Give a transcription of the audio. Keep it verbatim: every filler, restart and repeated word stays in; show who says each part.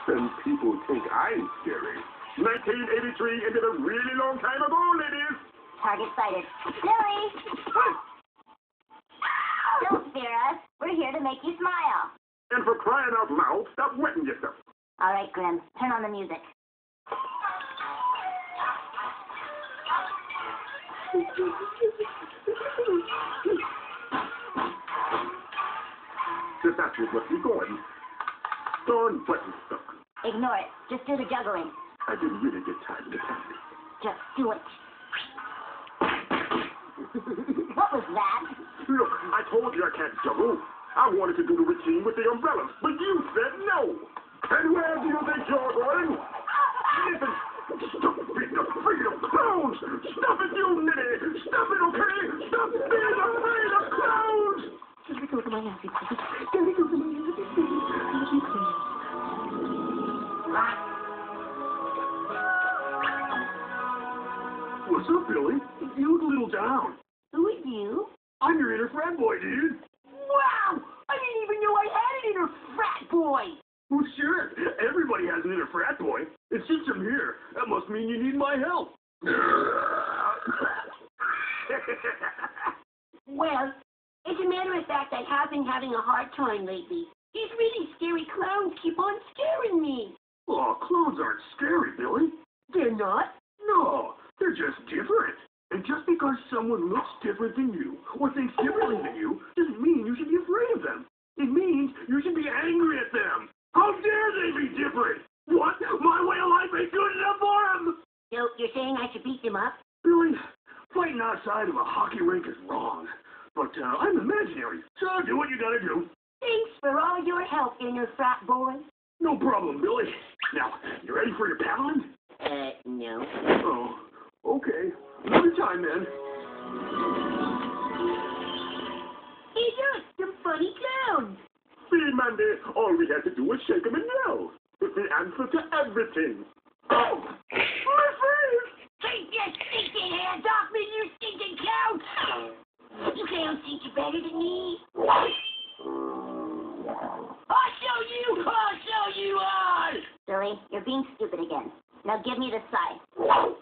Speaker 1: And people think I'm scary. nineteen eighty-three ended a really long time ago, ladies.
Speaker 2: Target sighted. Billy! Don't fear us. We're here to make you smile.
Speaker 1: And for crying out loud, stop wetting yourself.
Speaker 2: All right, Grim. Turn on the music.
Speaker 1: If that's what you're going, darn button stuck.
Speaker 2: Ignore it. Just do the juggling.
Speaker 1: I didn't really get time to tell you.
Speaker 2: Just do it. What was that?
Speaker 1: Look, I told you I can't juggle. I wanted to do the routine with the umbrellas, but you said no. And where do you think you're going? Listen, stop being afraid of clowns. Stop it, you nitty. Stop it, okay? Stop being afraid of clowns.
Speaker 2: Let me go to my happy place. Let me go to my happy place.
Speaker 1: What's up, Billy? You look a little down.
Speaker 2: Who are you?
Speaker 1: I'm your inner frat boy, dude.
Speaker 2: Wow! I didn't even know I had an inner frat boy!
Speaker 1: Well, sure. Everybody has an inner frat boy. It's just I'm here. That must mean you need my help.
Speaker 2: Well, as a matter of fact, I have been having a hard time lately. These really scary clowns keep on scaring me.
Speaker 1: Oh, clowns aren't scary, Billy.
Speaker 2: They're not?
Speaker 1: No, they're just different. And just because someone looks different than you or thinks differently than you doesn't mean you should be afraid of them. It means you should be angry at them. How dare they be different? What? My way of life ain't good enough for them?
Speaker 2: So, you're saying I should beat them up?
Speaker 1: Billy, fighting outside of a hockey rink is wrong. But uh, I'm imaginary, so do what you gotta do.
Speaker 2: Thanks for all your help, inner frat boy.
Speaker 1: No problem, Billy. Now, you ready for your paddling?
Speaker 2: Uh, no.
Speaker 1: Oh, okay. Another time, then.
Speaker 2: Hey, look, some funny clowns.
Speaker 1: See, Mandy, all we had to do was shake them and yell. It's the answer to everything. Oh! My face!
Speaker 2: Take your stinking hands off me, you stinking clown! You clowns think you're better than me? I'll show you! I'll show you all! Billy, you're being stupid again. Now give me the sign.